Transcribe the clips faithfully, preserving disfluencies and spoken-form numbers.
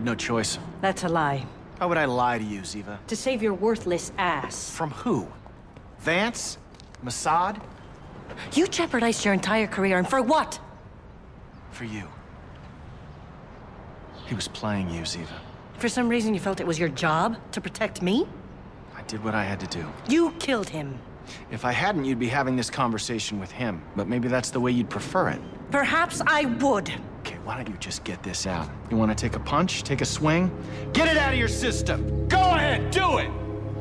had no choice. That's a lie. Why would I lie to you, Ziva? To save your worthless ass. From who? Vance? Mossad? You jeopardized your entire career, and for what? For you. He was playing you, Ziva. For some reason you felt it was your job to protect me? I did what I had to do. You killed him. If I hadn't, you'd be having this conversation with him. But maybe that's the way you'd prefer it. Perhaps I would. Okay, why don't you just get this out? You want to take a punch? Take a swing? Get it out of your system! Go ahead, do it!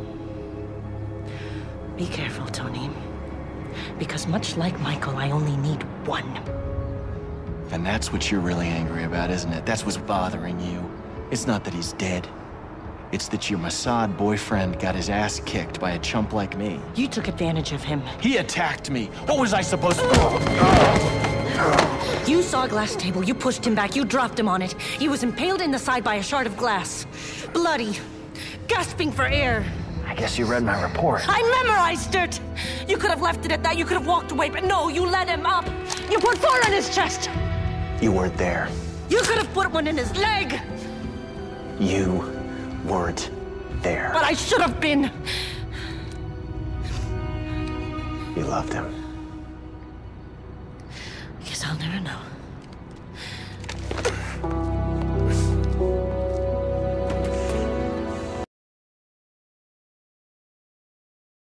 Be careful, Tony. Because much like Michael, I only need one. And that's what you're really angry about, isn't it? That's what's bothering you. It's not that he's dead. It's that your Mossad boyfriend got his ass kicked by a chump like me. You took advantage of him. He attacked me. What was I supposed to... You saw a glass table, you pushed him back, you dropped him on it. He was impaled in the side by a shard of glass. Bloody, gasping for air. I guess you read my report. I memorized it! You could have left it at that, you could have walked away, but no, you let him up. You put four on his chest. You weren't there. You could have put one in his leg. You weren't there. But I should have been. You loved him.